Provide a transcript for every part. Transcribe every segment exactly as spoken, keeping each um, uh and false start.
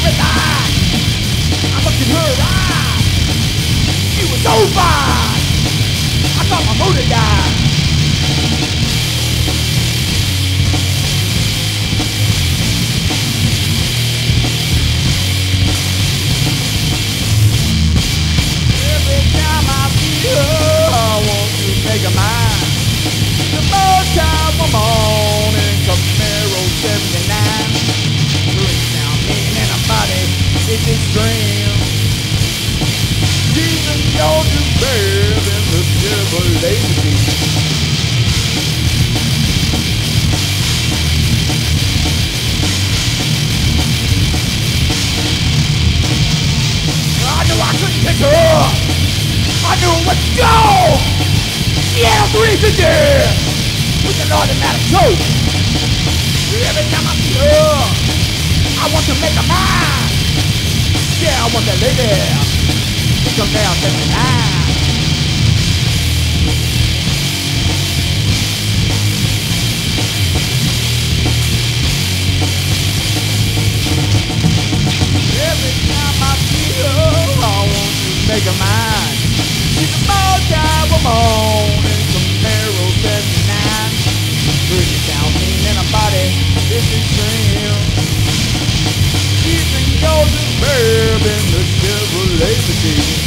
red light. I looked in her eyes. She was so fine. I thought my motor died. Every time I see her, I want to make her mine. The Motown woman in Camaro seventy-nine. Really sound mean in her body, it's extreme. She's a Georgia babe in the Chevrolet Beat. I knew I couldn't pick her up. I knew it would go. She had a three fifty with an automatic choke. Every time I see her, I want to make her mine. Yeah, I want that lady. Come down seventy-nine. Every time I see her, I want to make her mine. She's a Motown woman in Camaro seventy-nine. Pretty sound mean in her body, this is extreme. She's a Georgia babe in the Chevrolet Beat.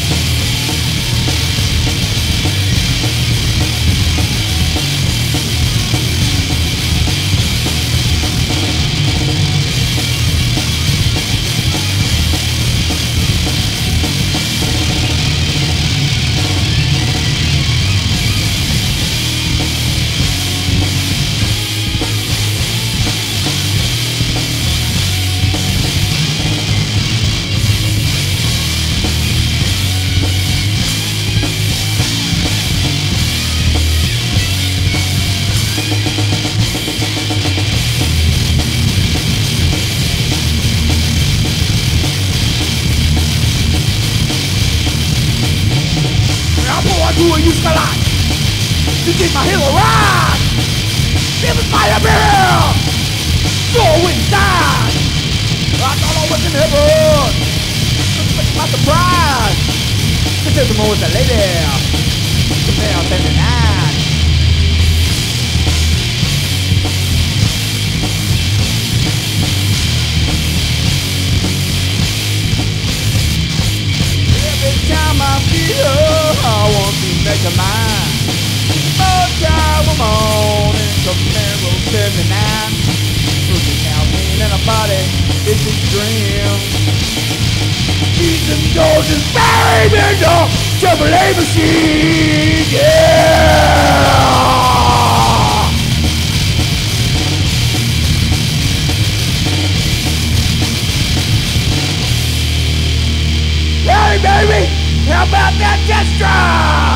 To a used car lot to get my hill around. It was my appeal. Go inside. I thought I was in heaven. But my surprise, this is the most a lady. Camaro seventy-nine. Every time I see her, I want to make her mine. Motown woman in Camaro seventy-nine. Looking out mean in her body, it's extreme. She's in Georgia's babe in the Chevrolet machine, yeah! Hey baby, how about that test drive?